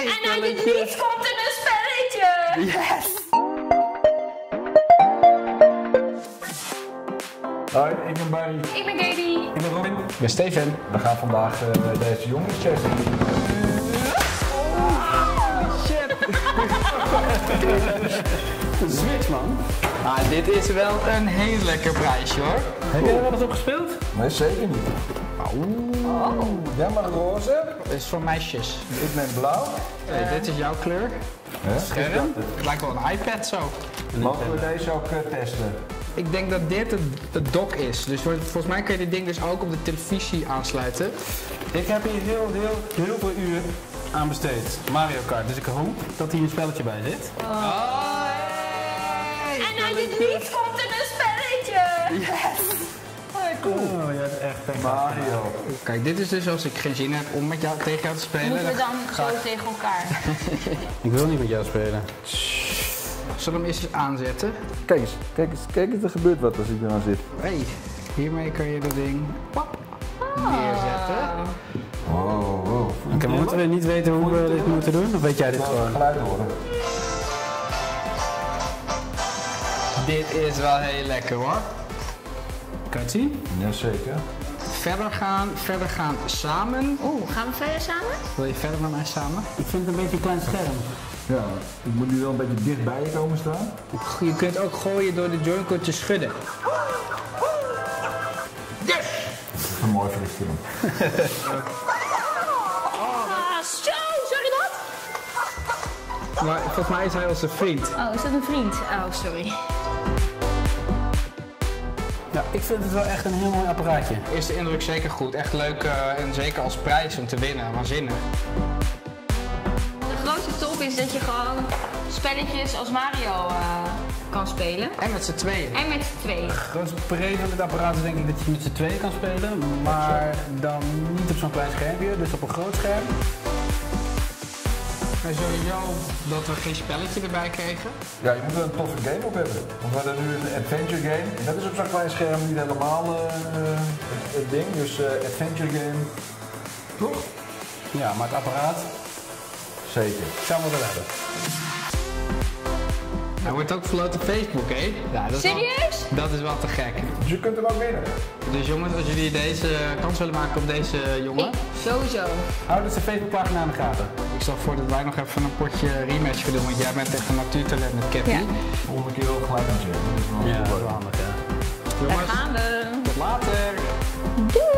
En uit het niets komt er een spelletje! Yes! Hoi, ik ben Barry. Ik ben Katie. Ik ben Robin. Ik ben Steven. We gaan vandaag deze jongens checken. Switch, man. Ah, dit is wel een heel lekker prijsje, hoor. Heb jij er wel eens op gespeeld? Nee, zeker niet. Oh. Jij mag roze, Dit is voor meisjes. ik ben blauw. Dit is jouw kleur. Scherm. Het lijkt wel een iPad zo. Mogen we deze ook testen? Ik denk dat dit het dock is. Dus volgens mij kun je dit ding dus ook op de televisie aansluiten. Ik heb hier heel veel uur aan besteed. Mario Kart. Dus ik hoop dat hier een spelletje bij zit. En uit het niets komt er een spelletje! Oh, jij hebt echt Mario. Kijk, dit is dus als ik geen zin heb om met jou tegen jou te spelen. Moeten we dan zo tegen elkaar? Ik wil niet met jou spelen. Zullen we hem eens aanzetten? Kijk eens, er gebeurt wat als ik eraan zit. Hey, hiermee kan je dat ding pap, neerzetten. Wow. Oké, maar moeten we niet weten hoe we dit moeten doen? Of weet jij dit Ik wil het gewoon? geluid horen. Dit is wel heel lekker, hoor. Kan je het zien? Jazeker. Verder gaan samen. Oeh, gaan we verder samen? Wil je verder met mij samen? Ik vind het een beetje een klein scherm. Ja, ik moet nu wel een beetje dicht bij je komen staan. Je kunt ook gooien door de joycon te schudden. Dat is een mooi voor de film. Ah, zo, zag je dat? Maar volgens mij is hij onze vriend. Oh, is dat een vriend? Oh, sorry. Ja, ik vind het wel echt een heel mooi apparaatje. Eerste indruk zeker goed. Echt leuk en zeker als prijs om te winnen. Waanzinnig. De grootste top is dat je gewoon spelletjes als Mario kan spelen. En met z'n tweeën. En met z'n tweeën. Het grootste pre van dit apparaat is denk ik dat je met z'n tweeën kan spelen. Maar dan niet op zo'n klein schermpje, dus op een groot scherm. En sowieso dat we geen spelletje erbij kregen. Ja, je moet er een toffe game op hebben. Want we hadden nu een adventure game. En dat is op zo'n klein scherm niet helemaal het ding. Dus adventure game. Toch? Ja, maar het apparaat Zeker. zou we wel hebben. Hij wordt ook verloten op Facebook, hè? Ja, dat is Serieus? dat is wel te gek. Dus je kunt hem ook winnen. Dus jongens, als jullie deze kans willen maken op deze jongen. Sowieso. Hou dus de Facebookpagina aan de gaten. Ik stel voor dat wij nog even een potje rematch gaan doen, want jij bent echt een natuurtalent met Cappy. Ja. Volgende keer ook gelijk aan zitten. Dat is wel Ja, dat is goed. wel handig, ja. Daar Jongens, gaan we. tot later! Doei!